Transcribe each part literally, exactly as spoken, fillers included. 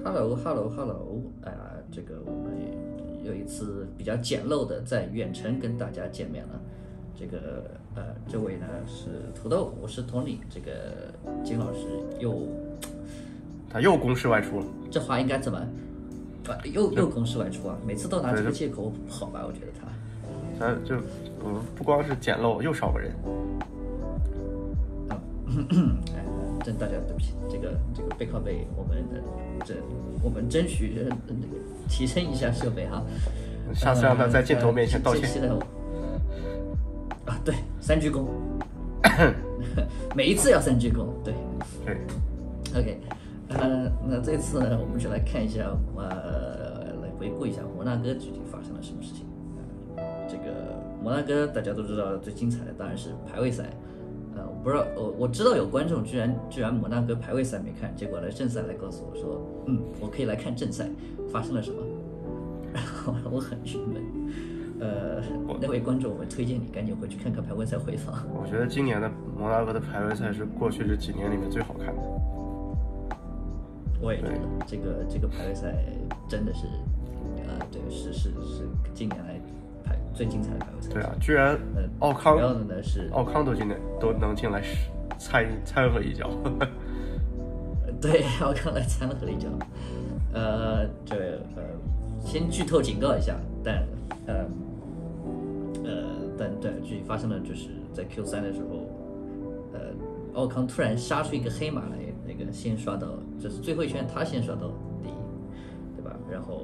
Hello Hello Hello， 啊、呃，这个我们有一次比较简陋的在远程跟大家见面了。这个呃，这位呢是土豆，我是 Tony。这个金老师又他又公事外出了， 这话应该怎么？啊、又又公事外出啊！每次都拿这个借口好吧？我觉得他他就嗯，不光是简陋，又少个人。 啊，哎，真大家对不起，这个这个背靠背，我们这我们争取呃提升一下设备哈。 下次让他在镜头面前道歉。 呃、啊，对，三鞠躬，每一次要三鞠躬，对。 对。 OK， 呃，那这次呢，我们就来看一下，呃，来回顾一下摩纳哥具体发生了什么事情。呃、这个摩纳哥大家都知道，最精彩的当然是排位赛。呃，我不知道，我我知道有观众居然居然摩纳哥排位赛没看，结果来正赛来告诉我说，嗯，我可以来看正赛，发生了什么？然后我很郁闷。呃，那位观众，我推荐你赶紧回去看看排位赛回放。 我觉得今年的摩纳哥的排位赛是过去这几年里面最好看的。 我也觉得这个这个排位赛真的是，呃，对，是是是近年来排最精彩的排位赛。 对啊，居然奥康， 主要的呢是奥康都进来都能进来参参和一脚。 对，奥康来参和了一脚。呃，这呃，先剧透警告一下，但呃呃，但对，具体发生的就是在 Q 三的时候，呃，奥康突然杀出一个黑马来。那个先刷到，就是最后一圈他先刷到第一，对吧？然后，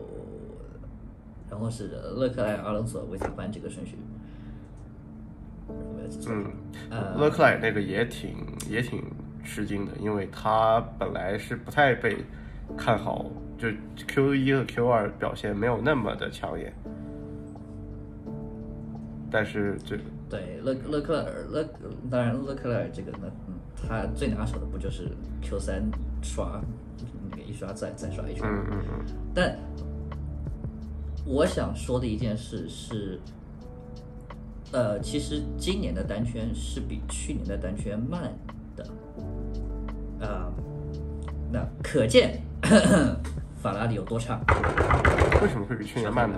然后是勒克莱尔、阿隆索、维斯塔潘这个顺序。 嗯， 呃， 勒克莱尔那个也挺也挺吃惊的，因为他本来是不太被看好，就 Q 一和 Q 二表现没有那么的抢眼，但是这对勒勒克莱尔勒，当然勒克莱尔这个呢，嗯。他最拿手的不就是 Q 三刷那个一刷再再刷一圈？ 嗯嗯嗯。 但我想说的一件事是，呃，其实今年的单圈是比去年的单圈慢的，啊、呃，那可见呵呵法拉利有多差。 为什么会比去年慢呢？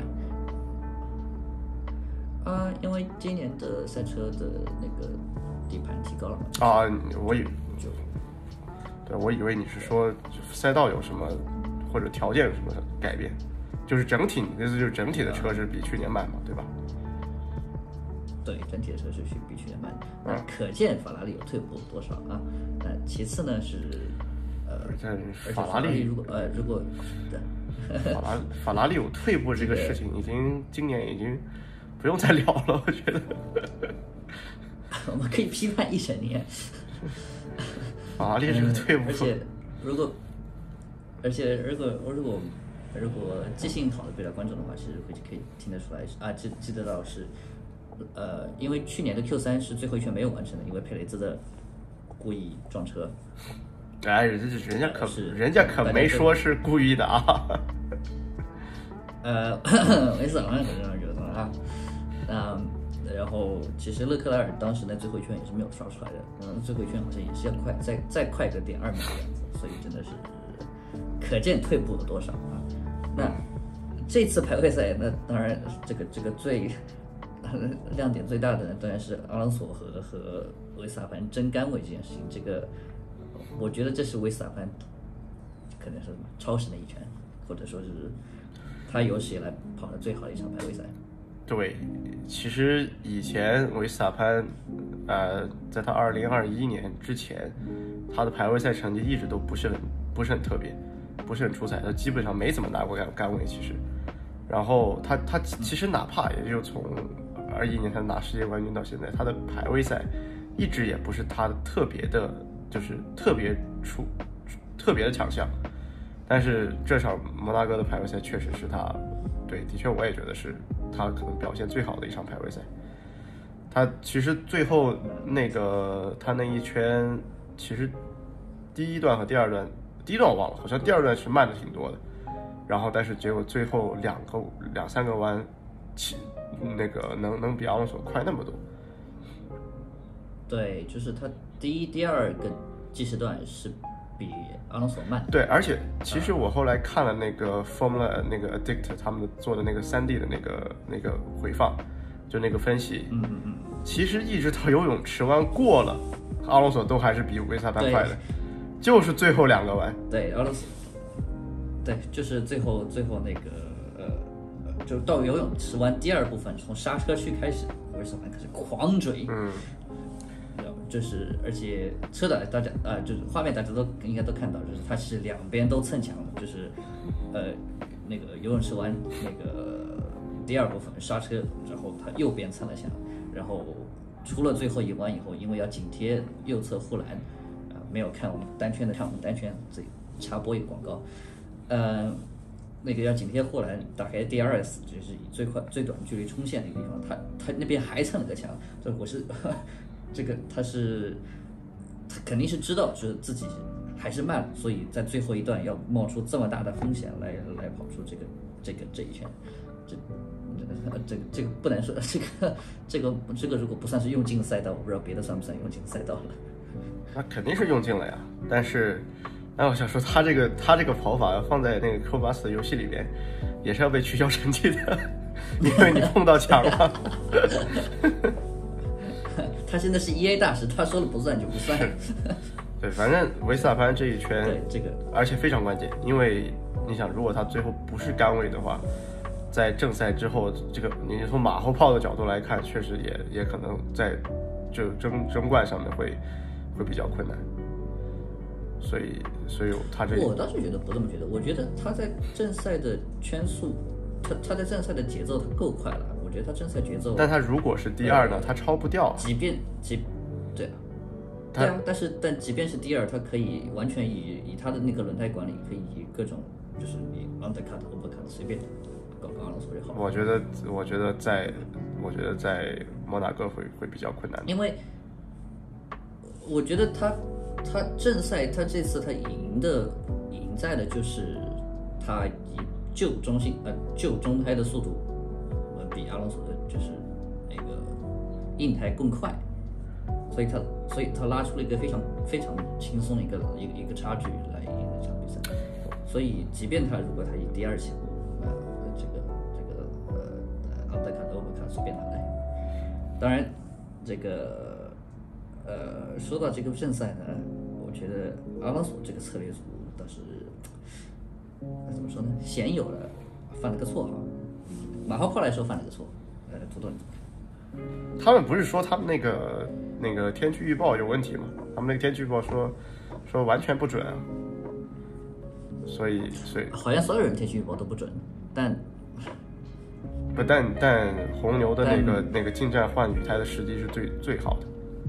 啊、呃，因为今年的赛车的那个底盘提高了嘛。 啊，我以就，对，我以为你是说赛道有什么或者条件有什么改变，就是整体，你的意思就是整体的车是比去年慢嘛，对吧？ 对，整体的车是比去年慢，那可见法拉利有退步多少啊？那其次呢是，呃， 法拉利如果呃如果， 法拉法拉利有退步这个事情，已经今年已经不用再聊了，我觉得。 我们可以批判一整年。 法拉利这个退步， 而且如果，而且如果如果如果记性好的对待观众的话，其实会可以听得出来啊，记记得到是，呃，因为去年的 Q 三是最后一圈没有完成的，因为佩雷兹的故意撞车。 哎，人家人家可人家可没说是故意的啊。 呃，没事，好像可这样觉得啊。那。然后，其实勒克莱尔当时在最后一圈也是没有刷出来的，嗯，最后一圈好像也是要快，再再快个点二秒的样子，所以真的是可见退步了多少啊！那这次排位赛，那当然这个这个最亮点最大的呢，当然是阿隆索和和维斯塔潘争杆位这件事情。这个我觉得这是维斯塔潘可能是什么超神的一拳，或者说是他有史以来跑的最好的一场排位赛。 对，其实以前维斯塔潘，呃，在他二零二一年之前，他的排位赛成绩一直都不是很不是很特别，不是很出彩，他基本上没怎么拿过杆杆位。其实，然后他他其实哪怕也就从二一年他拿世界冠军到现在，他的排位赛一直也不是他的特别的，就是特别出特别的强项。但是这场摩纳哥的排位赛确实是他，对，的确我也觉得是他可能表现最好的一场排位赛。他其实最后那个他那一圈，其实第一段和第二段，第一段我忘了，好像第二段是慢的挺多的。然后但是结果最后两个两三个弯，起那个能能比阿隆索快那么多。 对，就是他第一、第二个计时段是比阿隆索慢。 对，而且其实我后来看了那个 Formula 那个 Addict 他们做的那个三 D 的那个那个回放，就那个分析， 嗯嗯嗯， 其实一直到游泳池湾过了，阿隆索都还是比维斯塔潘快的，就是最后两个弯。 对，阿隆索，对，就是最后最后那个呃，就到游泳池湾第二部分，从刹车区开始，维斯塔潘开始狂追， 嗯。 就是而且车的大家啊、呃，就是画面大家都应该都看到，就是它是两边都蹭墙的，就是呃那个游泳池湾那个第二部分刹车，然后它右边蹭了墙，然后出了最后一弯以后，因为要紧贴右侧护栏，啊、呃、没有看我们单圈的，看我们单圈这插播一个广告，呃那个要紧贴护栏，打开 D R S 就是以最快最短距离冲线那个地方，它它那边还蹭了个墙，这我是。这个他是，他肯定是知道，就是自己还是慢，所以在最后一段要冒出这么大的风险来来跑出这个这个这一圈，这这个这个不能说这个这个这个如果不算是用尽赛道，我不知道别的算不算用尽赛道了。 那肯定是用尽了呀，但是，那我想说他这个他这个跑法要放在那个 Codemasters 游戏里边，也是要被取消成绩的，因为你碰到墙了。 他现在是 E A 大师，他说了不算就不算。 对，反正维斯塔潘这一圈， 对这个， 而且非常关键，因为你想，如果他最后不是杆位的话，在正赛之后，这个你从马后炮的角度来看，确实也也可能在就争争冠上面会会比较困难。所以，所以他这我倒是觉得不这么觉得，我觉得他在正赛的圈速，他他在正赛的节奏他够快了。我觉得他正赛节奏， 但他如果是第二呢，呃、他超不掉。 即便即，对啊，对啊，但是但即便是第二，他可以完全以以他的那个轮胎管理，可以以各种就是你 undercut、overcut 随便搞搞阿隆索就好。 我觉得，我觉得在，我觉得在摩纳哥会会比较困难， 因为我觉得他他正赛他这次他赢的赢在的就是他以旧中心呃旧中胎的速度。比阿隆索的就是那个硬胎更快，所以他所以他拉出了一个非常非常轻松的一个一个一个差距来赢那场比赛。所以即便他如果他以第二起步，呃，这个这个呃奥德卡欧布卡随便他来。当然，这个呃说到这个正赛呢，我觉得阿隆索这个策略组倒是怎么说呢，鲜有了犯了个错哈。马后炮来说犯了个错，呃，土豆你怎么看？ 他们不是说他们那个那个天气预报有问题吗？他们那个天气预报说说完全不准啊，所以所以好像所有人天气预报都不准，但不但但红牛的那个那个进站换雨胎的时机是最最好的，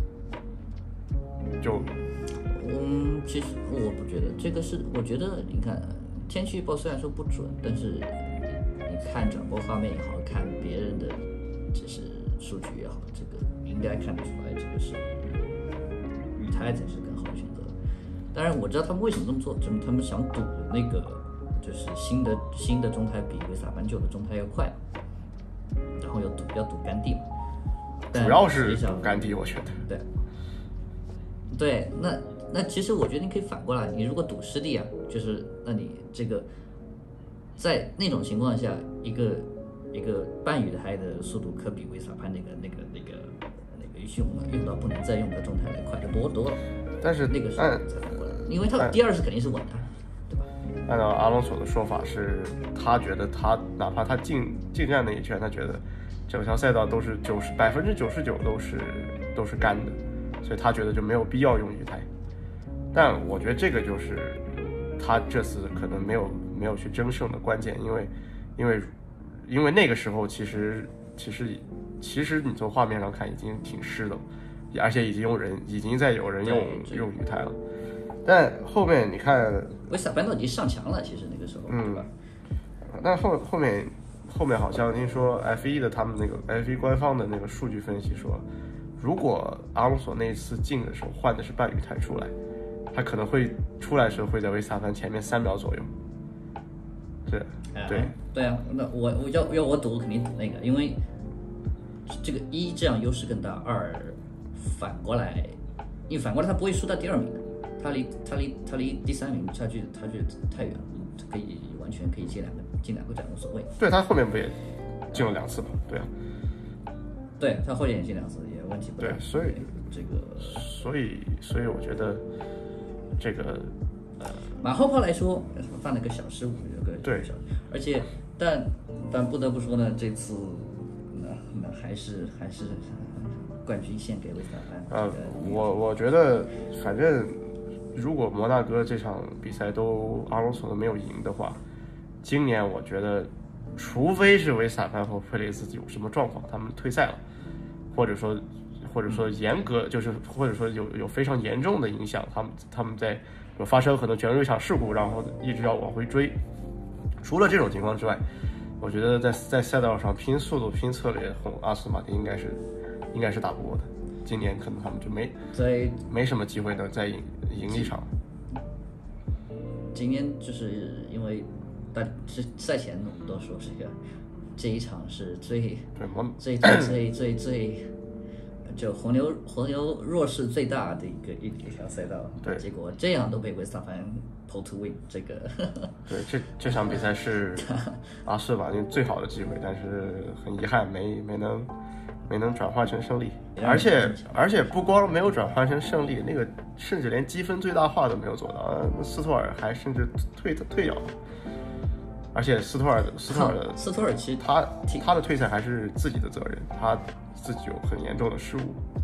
就嗯，其实我不觉得这个是，我觉得你看天气预报虽然说不准，但是。看转播画面也好看别人的就是数据也好，这个应该看得出来，这个是雨胎才是更好的选择。当然我知道他们为什么这么做，就是他们想赌那个就是新的新的中胎比维斯塔潘旧的中胎要快，然后要赌要赌干地嘛。 主要是赌干地，我觉得。 对。对，那那其实我觉得你可以反过来，你如果赌湿地啊，就是那你这个。在那种情况下，一个一个半雨胎的速度可比维斯塔潘那个那个那个那个用用到不能再用的状态来快得多多了。 但是那个是按，因为他第二是肯定是稳的，对吧？ 按照阿隆索的说法是，他觉得他哪怕他进进站那一圈，他觉得整条赛道都是九十百分之九十九都是都是干的，所以他觉得就没有必要用雨胎。但我觉得这个就是他这次可能没有。没有去争胜的关键，因为，因为，因为那个时候其实其实其实你从画面上看已经挺湿的，而且已经有人已经在有人用用雨胎了，但后面你看， 维斯塔潘都已经上墙了，其实那个时候， 嗯， 对吧？ 但后后面后面好像听说 F 一 的他们那个 F 一 官方的那个数据分析说，如果阿隆索那一次进的时候换的是半雨胎出来，他可能会出来的时候会在维斯塔潘前面三秒左右。对对对啊，那我我要要我赌，我肯定赌那个，因为这个一这样优势更大，二反过来，因为反过来他不会输到第二名的， 他离他离他离第三名差距差距太远了，可以完全可以进两个进两个站无所谓。 对他后面不也进了两次吗？对啊， 对他后面也进两次也问题不大。 对，所以这个所以所以我觉得这个呃马后炮来说犯了个小失误，有个对小，而且但但不得不说呢，这次那那还是还是冠军献给维斯塔潘。 呃，我我觉得反正如果摩纳哥这场比赛都阿隆索都没有赢的话，今年我觉得除非是维斯塔潘和佩雷兹有什么状况，他们退赛了，或者说或者说严格就是或者说有有非常严重的影响，他们他们在有发生可能卷入一场事故，然后一直要往回追。除了这种情况之外，我觉得在在赛道上拼速度、拼策略，阿斯顿马丁应该是应该是打不过的。今年可能他们就没在没什么机会能再赢赢一场。 今年就是因为大之赛前我们都说这个这一场是最对摩最最最最最就红牛红牛弱势最大的一个一一条赛道， 对， 结果这样都被维斯塔潘 pull to win 这个对，这这场比赛是阿斯顿马丁最好的机会，但是很遗憾没没能没能转化成胜利，而且而且不光没有转化成胜利，那个甚至连积分最大化都没有做到，斯托尔还甚至退退掉了。而且斯托尔的斯托尔的斯托尔其实他他的退赛还是自己的责任，他自己有很严重的失误。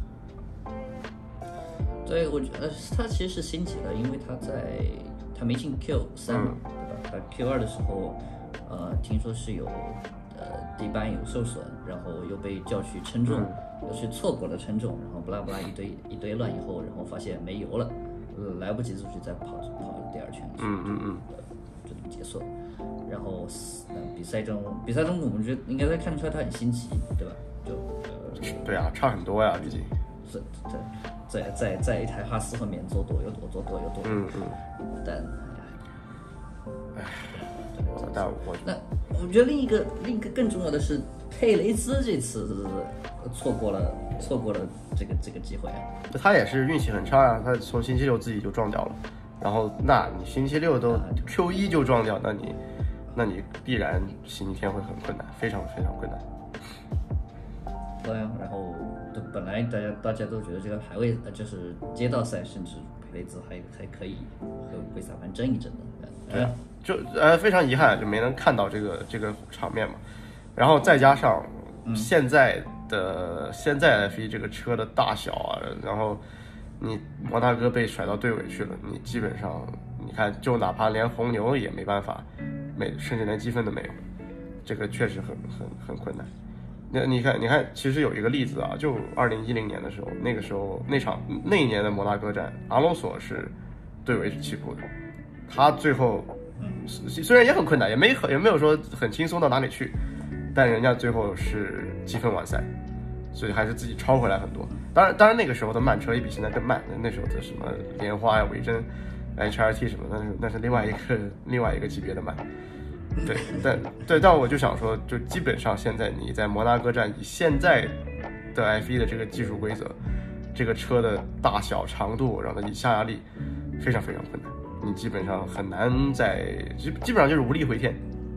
对，我觉得他其实是心急了，因为他在他没进 Q 三嘛， 嗯、 对吧？他 Q 二的时候，呃，听说是有呃底板有受损，然后又被叫去称重， 嗯、 又是错过了称重，然后不拉不拉一堆一堆乱以后，然后发现没油了，呃，来不及出去再跑跑第二圈， 嗯嗯嗯， 就这么结束了。然后，呃，比赛中，比赛中我们觉得应该在看得出来他很心急，对吧？就呃， 对啊，差很多呀，毕竟。 在在在在在一台哈斯后面做多有多做多有多， 嗯嗯。 但， 唉，但我那我觉得另一个另一个更重要的是，佩雷兹这次错过了错过了这个这个机会啊。 他也是运气很差啊，他从星期六自己就撞掉了，然后那你星期六都 Q 一就撞掉，那你。那你必然星期天会很困难，非常非常困难。 对啊，然后本来大家大家都觉得这个排位呃就是街道赛，甚至佩雷兹还还可以和维斯塔潘争一争的。 对啊，就呃非常遗憾就没能看到这个这个场面嘛。然后再加上现在的、嗯、现在 F 一 这个车的大小啊，然后你摩纳哥被甩到队尾去了，你基本上你看就哪怕连红牛也没办法。没，甚至连积分都没有，这个确实很很很困难。那你看，你看，其实有一个例子啊，就二零一零年的时候，那个时候那场那一年的摩纳哥站，阿隆索是队尾起步的，他最后虽然也很困难，也没也没有说很轻松到哪里去，但人家最后是积分完赛，所以还是自己超回来很多。当然，当然那个时候的慢车也比现在更慢，那时候的什么莲花呀、维珍。H R T 什么，那是那是另外一个另外一个级别的慢，对，但对，但我就想说，就基本上现在你在摩纳哥站以现在的 F 一 的这个技术规则，这个车的大小、长度，然后你下压力非常非常困难，你基本上很难在基基本上就是无力回天。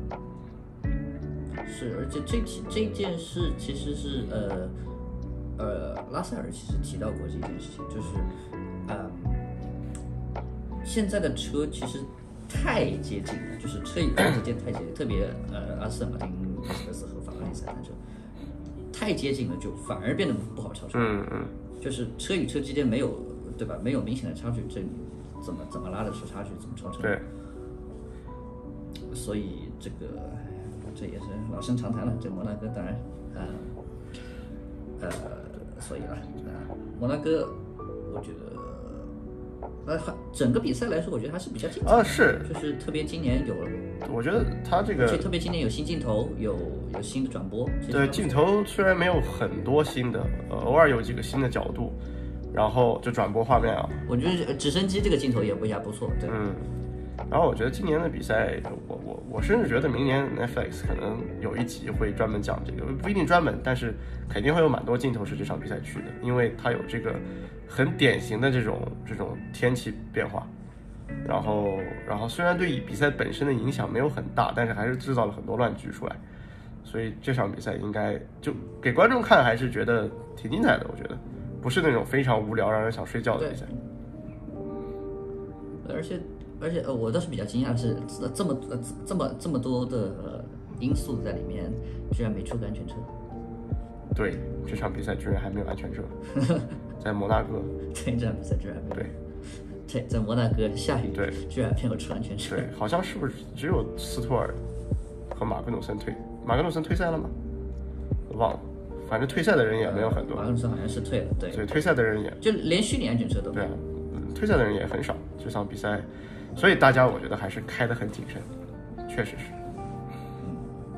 是，而且这这件事其实是呃呃拉塞尔其实提到过这件事情，就是呃。现在的车其实太接近了，就是车与车之间太接近，特别呃阿斯顿马丁、梅赛德斯和法拉利赛的车太接近了，就反而变得不好超车。 嗯嗯， 就是车与车之间没有对吧？没有明显的差距，这你怎么怎么拉得出差距？怎么超车？ 对。 所以这个这也是老生常谈了。这摩纳哥当然呃呃，所以了呃摩纳哥，我觉得。呃，整个比赛来说，我觉得还是比较精彩啊，是， 就是特别今年有， 我觉得他这个， 而且特别今年有新镜头，有有新的转播。 对，镜头虽然没有很多新的，呃，偶尔有几个新的角度，然后就转播画面啊。 我觉得直升机这个镜头也不也不错，对。 嗯， 然后我觉得今年的比赛，我我我甚至觉得明年 Netflix 可能有一集会专门讲这个，不一定专门，但是肯定会有蛮多镜头是这场比赛去的，因为它有这个很典型的这种这种天气变化。然后，然后虽然对比赛本身的影响没有很大，但是还是制造了很多乱局出来，所以这场比赛应该就给观众看还是觉得挺精彩的，我觉得不是那种非常无聊让人想睡觉的比赛。 而且而且呃，我倒是比较惊讶的是，这么呃这么这么多的、呃、因素在里面，居然没出个安全车。 对，这场比赛居然还没有安全车，在摩纳哥。 对，这场比赛居然没有。 对。 在在摩纳哥下雨， 对， 居然没有出安全车。 对，好像是不是只有斯托尔和马格努森退？马格努森退赛了吗？我忘了，反正退赛的人也没有很多。 呃、马格努森好像是退了，对。 对，退赛的人也就连虚拟安全车都没有。 对啊，退赛的人也很少。这场比赛，所以大家我觉得还是开得很谨慎，确实是。 嗯，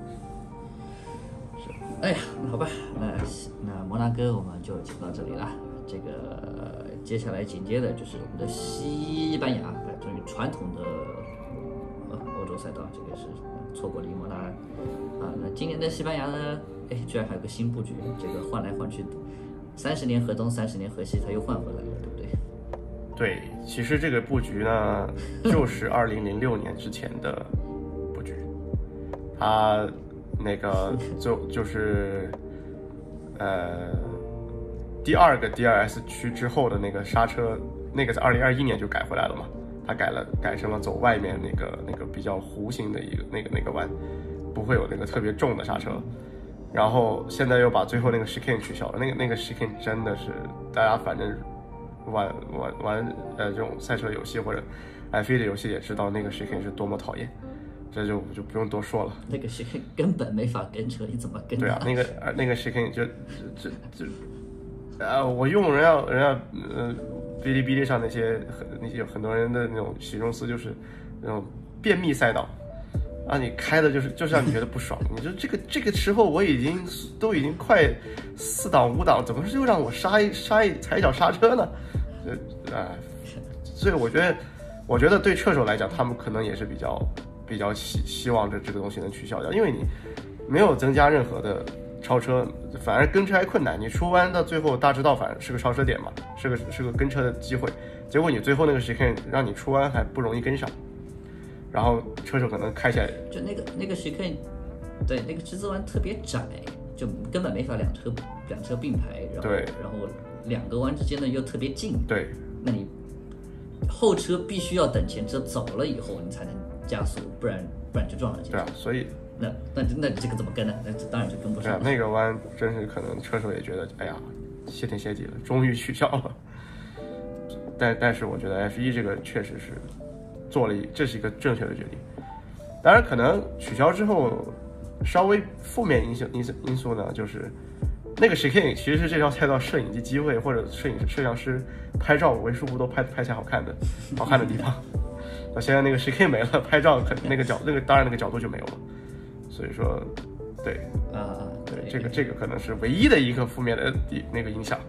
是。哎呀，那好吧，那那摩纳哥我们就讲到这里了。这个接下来紧接着就是我们的西班牙，哎，终于传统的呃欧洲赛道，这个是错过了伊莫拉啊。那今年的西班牙呢，哎，居然还有个新布局，这个换来换去，三十年河东，三十年河西，他又换回来了，对不对？ 对，其实这个布局呢，就是二零零六年之前的布局，他那个就就是呃。第二个 D R S 区之后的那个刹车，那个在二零二一年就改回来了嘛，它改了，改成了走外面那个那个比较弧形的一个那个那个弯，不会有那个特别重的刹车。然后现在又把最后那个 chicane 取消了，那个那个 chicane 真的是大家反正玩玩玩呃这种赛车游戏或者 F 一 的游戏也知道那个 chicane 是多么讨厌，这就就不用多说了。 那个 chicane 根本没法跟车，你怎么跟？ 对啊，那个那个 chicane 就就就。啊，我用人家人家呃，哔哩哔哩上那些很那些有很多人的那种形容词就是那种便秘赛道，啊，你开的就是就是让你觉得不爽。你说这个这个时候我已经都已经快四档五档，怎么又让我刹一刹一踩一脚刹车呢？呃，啊，所以我觉得我觉得对车手来讲，他们可能也是比较比较希希望这这个东西能取消掉，因为你没有增加任何的。超车反而跟车还困难，你出弯到最后大直道反而是个超车点嘛，是个是个跟车的机会，结果你最后那个 chicane 让你出弯还不容易跟上，然后车手可能开起来就那个那个 chicane，对，那个直直弯特别窄，就根本没法两车两车并排，然后对， 然后两个弯之间呢又特别近， 对， 那你后车必须要等前车走了以后你才能加速，不然不然就撞上前车。 对啊，所以。 那那那这个怎么跟呢？那当然就跟不上。 那个弯真是可能车手也觉得，哎呀，谢天谢地了，终于取消了。但但是我觉得 F 一 这个确实是做了一，这是一个正确的决定。当然，可能取消之后稍微负面因素因素因素呢，就是那个 chicane 其实是这条赛道摄影机机会或者摄影摄像师拍照为数不多拍拍起来好看的好看的地方。那现在那个 chicane 没了，拍照可那个角那个当然那个角度就没有了。所以说，对啊， 对，这个这个可能是唯一的一个负面的那个影响。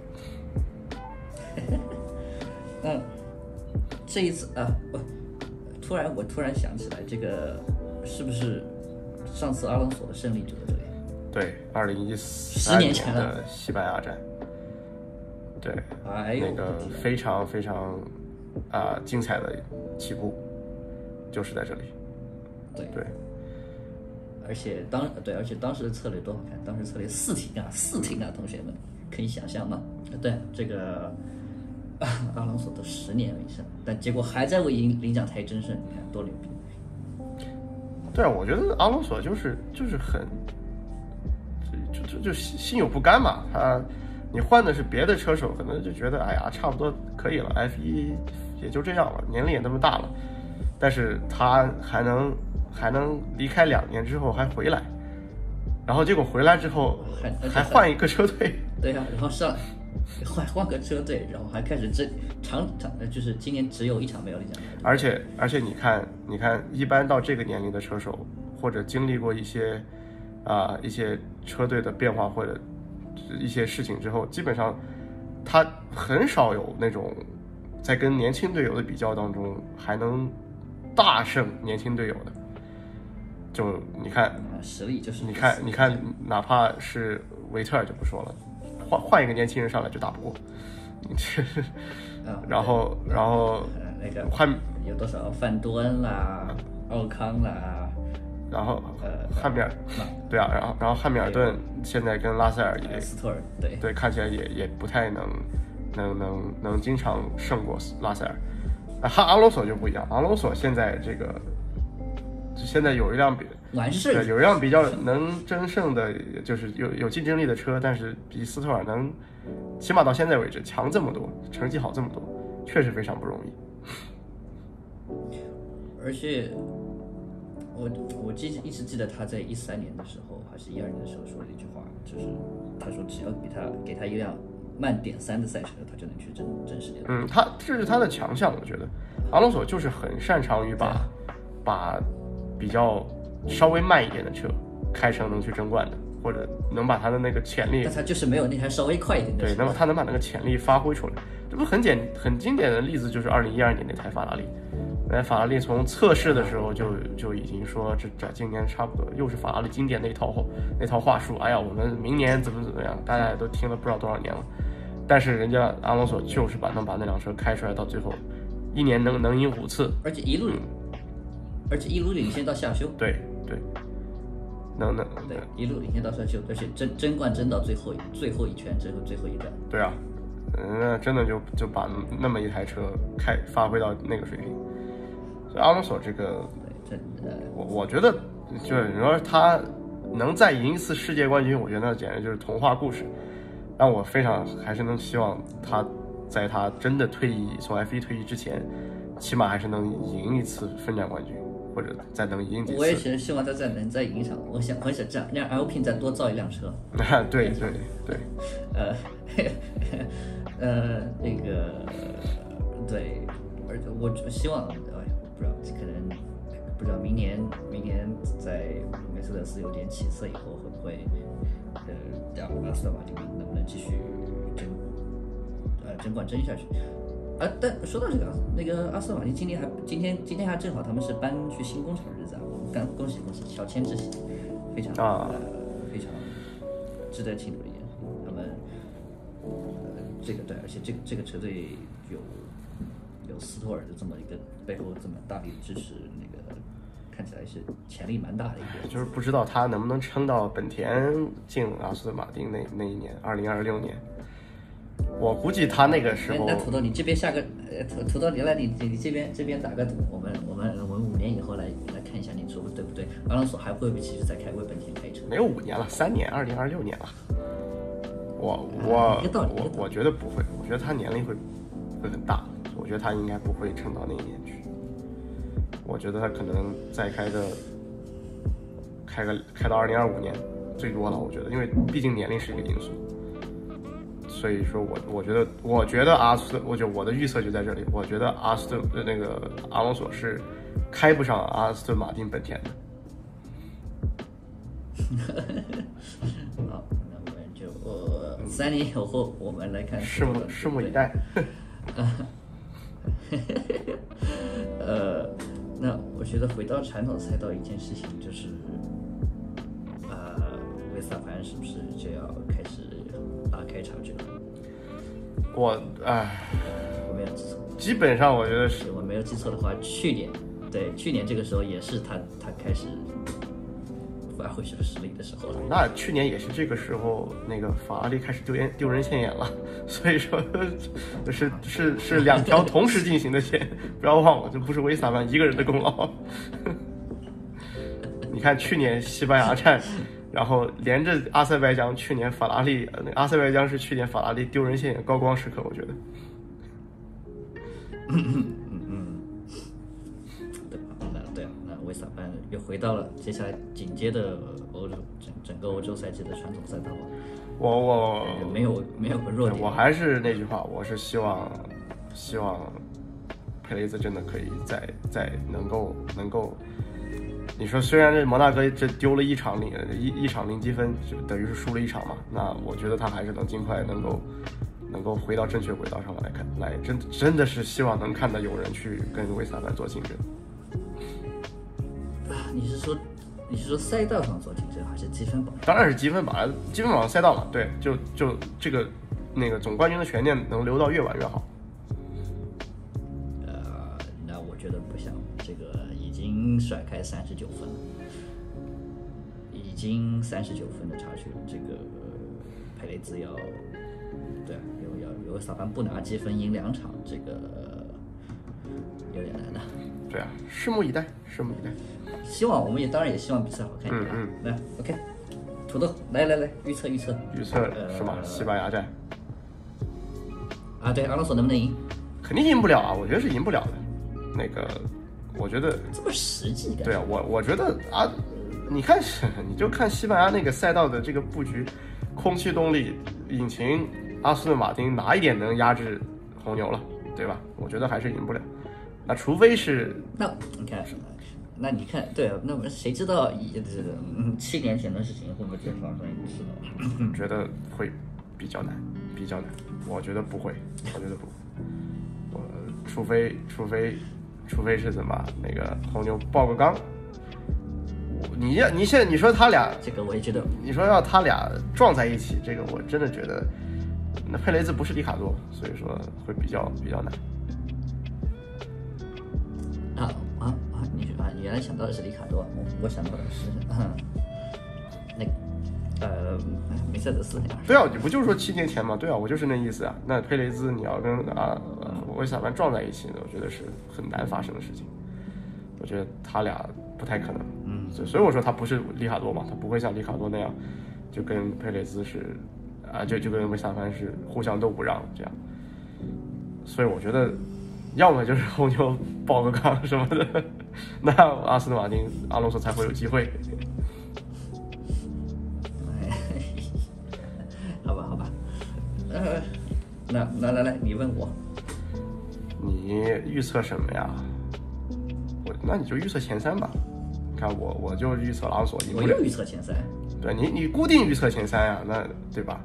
嗯，这一次啊，我突然我突然想起来，这个是不是上次阿隆索的胜利就在这里？ 对，二零一三年的西班牙站，对， 哎、 那个非常非常啊、呃、精彩的起步，就是在这里。 对对。 而且当对，而且当时的策略多好看！当时策略四停啊，四停啊，同学们可以想象吗？对，这个啊阿隆索都十年以上，但结果还在为领领奖台争胜，你看多牛逼！ 对啊，我觉得阿隆索就是就是很就就就心有不甘嘛。他你换的是别的车手，可能就觉得哎呀差不多可以了 ，F 一 也就这样了，年龄也那么大了，但是他还能。还能离开两年之后还回来，然后结果回来之后还还换一个车队， 对啊，然后上换换个车队，然后还开始这长长就是今年只有一场没有领奖台， 而且而且你看你看，一般到这个年龄的车手或者经历过一些啊、呃、一些车队的变化或者一些事情之后，基本上他很少有那种在跟年轻队友的比较当中还能大胜年轻队友的。就你看， 实力就是你看，你看，哪怕是维特尔就不说了，换换一个年轻人上来就打不过。然后，然后那个汉有多少范多恩啦、奥康啦， 然后呃汉密尔，对啊，然后然后汉密尔顿现在跟拉塞尔也斯托尔，对对，看起来也也不太能能能能经常胜过拉塞尔。啊，哈阿隆索就不一样，阿隆索现在这个现在有一辆比完事对有一辆比较能争胜的，就是有有竞争力的车，但是比斯托尔能起码到现在为止强这么多，成绩好这么多，确实非常不容易。 而且我我记一直记得他在一三年的时候还是一二年的时候说了一句话，就是他说只要给他给他一辆慢点三的赛车，他就能去争争世界。 嗯，他这是他的强项，我觉得阿隆索就是很擅长于把把比较稍微慢一点的车开成能去争冠的，或者能把他的那个潜力， 但他就是没有那台稍微快一点的车。 对，那么他能把那个潜力发挥出来。这不很简很经典的例子就是二零一二年那台法拉利。那法拉利从测试的时候就就已经说这这今年差不多又是法拉利经典那套那套话术，哎呀，我们明年怎么怎么样，大家也都听了不知道多少年了。但是人家阿隆索就是把能把那辆车开出来，到最后一年能能赢五次， 而且一路、嗯、而且一路领先到下休。 对对，能能对一路领先到下休，而且争争冠争到最后最后一圈，最后最后一站。 对啊，那真的就就把那么一台车开发挥到那个水平。所以阿隆索这个，我我觉得就是你说他能再赢一次世界冠军，我觉得那简直就是童话故事。但我非常还是能希望他在他真的退役从 F 一 退役之前，起码还是能赢一次分站冠军，或者再能赢几次。 我也是希望他再能再赢一场。我想，我想这样让 Alpine 再多造一辆车。 对对对。 呃，呃，那个，对，而且我希望，哎，我不知道，可能不知道明年明年在梅赛德斯有点起色以后，会不会呃让阿斯顿马丁能不能继续争呃争冠争下去？啊，但说到这个，那个阿斯顿马丁今天还今天今天还正好他们是搬去新工厂的日子啊，我们刚恭喜恭喜，乔迁之喜，非常啊、呃、非常值得庆祝的一件事。他们呃这个对，而且这个这个车队有有斯托尔的这么一个背后这么大力的支持，那个看起来是潜力蛮大的一个。 就是不知道他能不能撑到本田进阿斯顿马丁那那一年，二零二六年。我估计他那个时候， 那土豆，你这边下个呃土土豆，你来你你这边这边打个赌，我们我们我们五年以后来来看一下，你说对不对？阿隆索还会不会其实再开为本田开车？ 没有五年了，三年，二零二六年了。我我、啊、我我觉得不会，我觉得他年龄会会很大，我觉得他应该不会撑到那一年去。我觉得他可能再开个开个开到二零二五年最多了，我觉得，因为毕竟年龄是一个因素。所以说我我觉得我觉得阿斯顿，我就我的预测就在这里，我觉得阿斯顿的那个阿隆索是开不上阿斯顿马丁本田的。 好，那我们就呃三年以后我们来看， 拭目拭目以待。 呃，那我觉得回到传统赛道一件事情就是，呃，维斯塔潘是不是就要开始拉开差距了？ 我唉， 我没有记错， 基本上我觉得是我没有记错的话，去年对去年这个时候也是他他开始发挥出实力的时候了。 那去年也是这个时候，那个法拉利开始丢人丢人现眼了，所以说是是是两条同时进行的线，不要忘了，这不是维斯塔潘一个人的功劳。你看去年西班牙站。然后连着阿塞拜疆，去年法拉利，呃，阿塞拜疆是去年法拉利丢人现眼高光时刻，我觉得。 嗯嗯，对吧？那对啊，那维斯塔潘又回到了接下来紧接着欧洲整整个欧洲赛季的传统赛道。 我我没有没有个弱点。 我还是那句话，我是希望希望佩雷兹真的可以再再能够能够。你说虽然这摩纳哥这丢了一场零一一场零积分，就等于是输了一场嘛，那我觉得他还是能尽快能够能够回到正确轨道上来看，来真真的是希望能看到有人去跟维斯塔潘做竞争。 你是说你是说赛道上做竞争，还是积分榜？ 当然是积分榜，积分榜赛道嘛，对，就就这个那个总冠军的悬念能留到越晚越好。 呃，那我觉得不像，这个已经甩开三十九分了，已经三十九分的差距了。这个佩雷兹要，对啊，有要有萨班不拿积分赢两场，这个有点难的。 对啊，拭目以待，拭目以待。 希望我们也当然也希望比赛好看一点。 嗯嗯，来 ，OK， 土豆，来来来，预测预测预测是吗？西班牙站。 啊，对，阿隆索能不能赢？ 肯定赢不了啊，我觉得是赢不了的。那个，我觉得这么实际感。 对啊，我我觉得啊，你看，你就看西班牙那个赛道的这个布局，空气动力、引擎，阿斯顿马丁哪一点能压制红牛了，对吧？我觉得还是赢不了。那除非是那你看，那你看，对，那么谁知道这个嗯七年前的事情会不会再发生一次呢？ 觉得会比较难，比较难。我觉得不会，我觉得不会。我除非除非除非是怎么那个红牛爆个缸。你你现在你说他俩， 这个我也觉得， 你说要他俩撞在一起，这个我真的觉得，那佩雷兹不是里卡多，所以说会比较比较难。 啊啊啊！你啊，你原来想到的是里卡多，我我想到的是嗯，那个呃梅赛德斯那样。 对啊，你不就是说七年前嘛？对啊，我就是那意思啊。那佩雷兹你要跟啊维斯塔潘撞在一起呢，我觉得是很难发生的事情。我觉得他俩不太可能。 嗯， 所以所以我说他不是里卡多嘛，他不会像里卡多那样，就跟佩雷兹是啊，就就跟维斯塔潘是互相都不让这样。所以我觉得。要么就是红牛爆个缸什么的，那阿斯顿马丁阿隆索才会有机会。 好吧，好吧，呃，那来来来，你问我， 你预测什么呀？我那你就预测前三吧。看我我就预测阿隆索赢不了。 我又预测前三。 对你你固定预测前三呀，那对吧？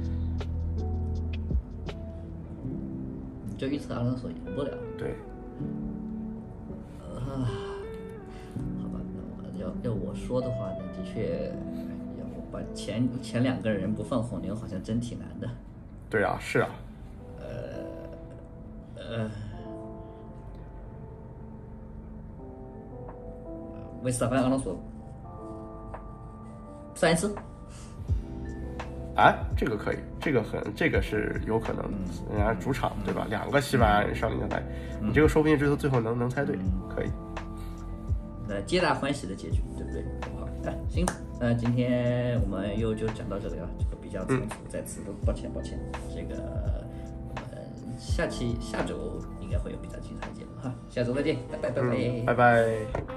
就预测阿隆索赢不了。 对。 呃，好吧，那我要要我说的话呢，的确，要我把前前两个人不放红牛，好像真挺难的。 对啊，是啊。 呃呃，维斯塔潘、阿隆索三次。 啊，这个可以，这个很，这个是有可能的。人家主场对吧？两个西班牙人上领奖台，你这个说不定最后最后能能猜对，可以。 呃，皆大欢喜的结局，对不对？好，哎，行，那今天我们又就讲到这里了，这个比较仓促，在此都抱歉抱歉。这个呃，下期下周应该会有比较精彩的节目哈，下周再见，拜拜拜拜， 嗯，拜拜。